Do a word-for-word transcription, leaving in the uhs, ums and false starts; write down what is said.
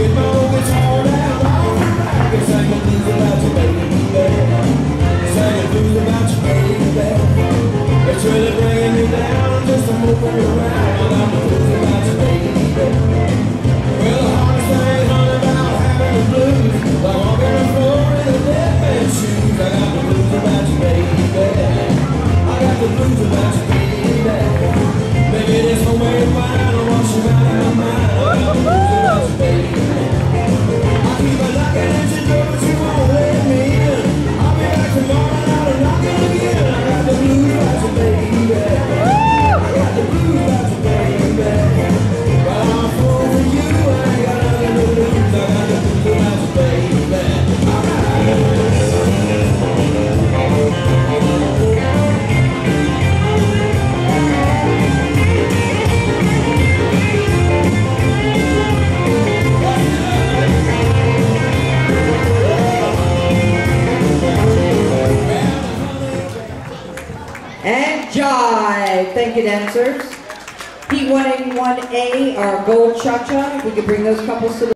And jive. Thank you, dancers. P one eighty-one A, our gold cha-cha. If we could bring those couples to the